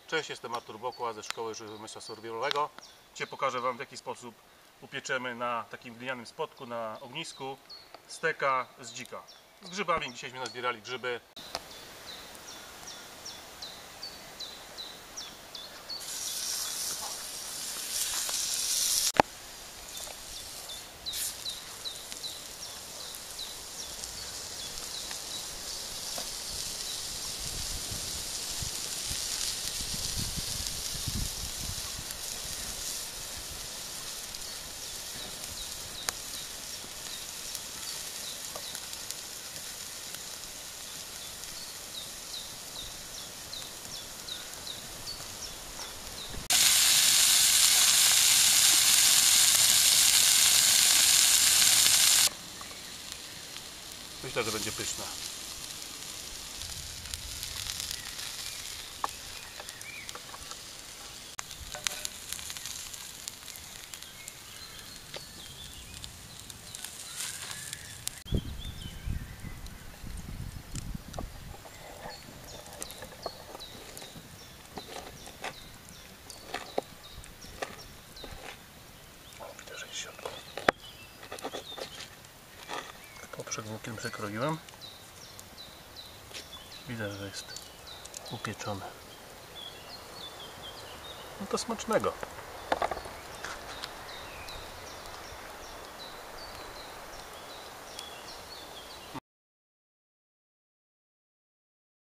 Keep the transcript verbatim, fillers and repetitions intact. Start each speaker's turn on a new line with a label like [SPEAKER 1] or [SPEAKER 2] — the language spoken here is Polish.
[SPEAKER 1] Cześć, jestem Artur Bokła ze Szkoły Rzemiosła Survivalowego. Dzisiaj pokażę Wam, w jaki sposób upieczemy na takim glinianym spotku na ognisku steka z dzika. Z grzybami, dzisiśmy nazbierali grzyby. Myślę, że będzie pyszne. Widać, że się poprzek włókien przekroiłem. Widać, że jest upieczony. No to smacznego.